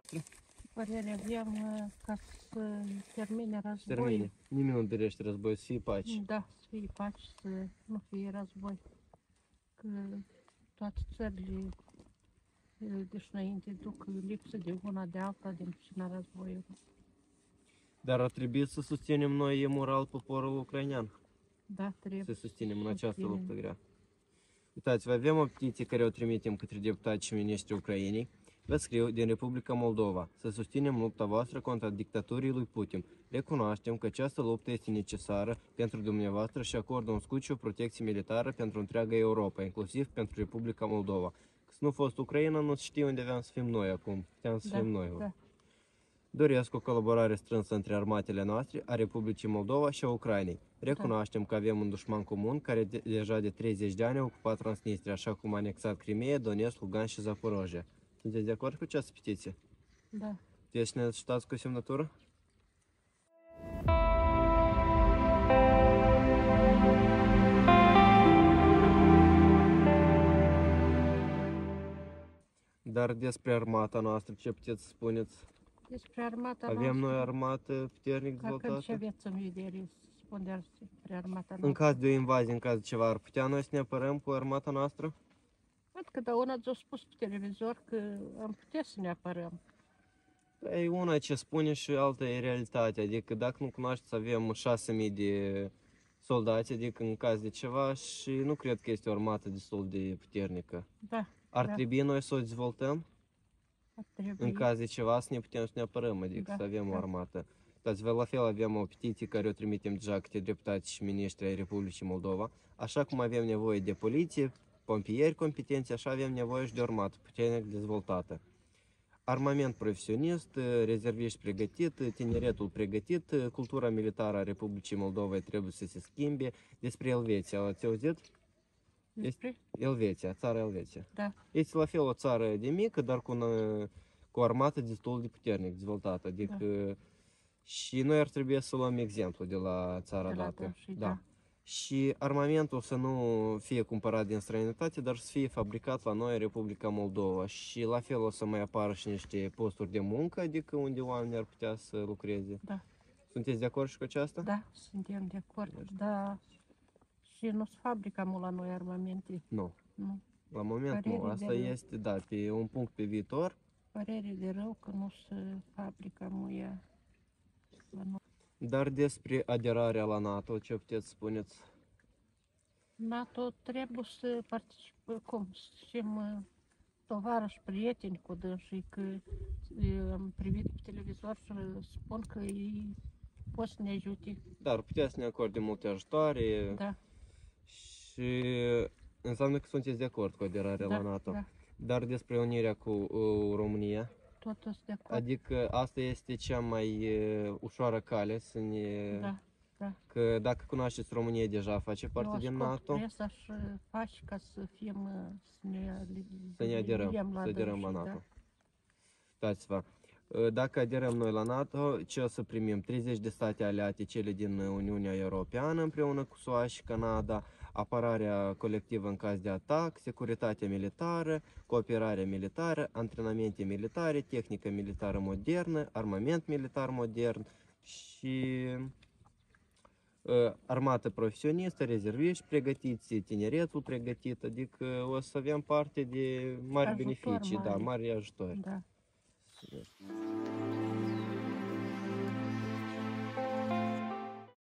noastră? Părerea aveam ca să termine războiul. Termine. Nimeni nu dorește război, să fie pace. Da, să fie pace, să nu fie război. Că toate țările deci înainte duc lipsă de una de alta din pricina războiului. Dar ar trebui să susținem noi moral poporul ucrainean. Da, trebuie Să susținem în această susținem. luptă grea. Uitați-vă, avem o petiție care o trimitem către deputații și ministrii Ucrainei. Vă scriu din Republica Moldova să susținem lupta voastră contra dictaturii lui Putin. Recunoaștem că această luptă este necesară pentru dumneavoastră și acordă un scut și o protecție militară pentru întreaga Europa, inclusiv pentru Republica Moldova. Că să nu fost Ucraina, nu știu unde aveam să fim noi acum. Puteam să fim noi. Da. Doresc o colaborare strânsă între armatele noastre, a Republicii Moldova și a Ucrainei. Recunoaștem că avem un dușman comun care deja de 30 de ani a ocupat Transnistria, așa cum a anexat Crimea, Donetsk, Lugansk și Zaporojia. Sunteți de acord cu această petiție? Da. Deci ne ajutați cu semnătură? Dar despre armata noastră, ce puteți să spuneți? Despre armata Avem noastră. noi armată puternic Dacă ce dezvoltată? aveți în vedere să spun despre armata noastră? În caz de o invazie, în caz de ceva, ar putea noi să ne apărăm cu armata noastră? Văd că da una ți-a spus pe televizor că am putea să ne apărăm. E una ce spune și alta e realitatea, adică dacă nu cunoașteți, avem 6.000 de soldați, adică în caz de ceva și nu cred că este o armată destul de puternică. Da. Ar da. trebui noi să o dezvoltăm Ar trebui. în caz de ceva să ne putem să ne apărăm, adică Da, să avem o da. armată. Uitați-vă, la fel avem o petiție care o trimitem deja către deputați și miniștri ai Republicii Moldova. Așa cum avem nevoie de poliție, pompieri competenți, așa avem nevoie și de o armată puternic dezvoltată. Armament profesionist, rezerviști pregătit, tineretul pregătit, cultura militară a Republicii Moldova trebuie să se schimbe. Despre Elveția, ați auzit? Despre? Elveția, țara Elveția. Da. Este la fel o țară de mică, dar cu o armată destul de puternic dezvoltată. Adică și noi ar trebui să luăm exemplu de la țara De la dată. dânsii, da. Și armamentul să nu fie cumpărat din străinătate, dar să fie fabricat la noi în Republica Moldova. Și la fel o să mai apară și niște posturi de muncă, adică unde oamenii ar putea să lucreze. Da. Sunteți de acord și cu aceasta? Da, suntem de acord. Da. Și nu se fabrică mult la noi armamente. Nu. Nu. La moment Părere nu. Asta de rău. este, da, pe un punct pe viitor. Părere de rău că nu se fabrică muia la noi. Dar despre aderarea la NATO, ce puteți spuneți? NATO trebuie să participă, cum să fim tovarăși, prieteni cu dânsii, că am privit pe televizor și spun că ei pot să ne ajute. Dar puteți să ne acorde multe ajutoare Da, și înseamnă că sunteți de acord cu aderarea la NATO. da, Dar despre unirea cu România, tot sunt de acord. adică asta este cea mai ușoară cale să ne... Da, da. Că dacă cunoașteți România deja face parte din NATO, presa și faci ca să fim, să ne aderăm, la să aderăm la dânsii, NATO. Uitați-vă, dacă aderăm noi la NATO, ce o să primim? 30 de state aliate, cele din Uniunea Europeană, împreună cu SUA și Canada, apărarea colectivă în caz de atac, securitatea militară, cooperarea militară, antrenamente militare, tehnică militară modernă, armament militar modern și armată profesionistă, rezerviști pregătiți, tineretul pregătit, adică o să avem parte de mari Ajutor beneficii, mare. da, mari ajutori. Da. Yes.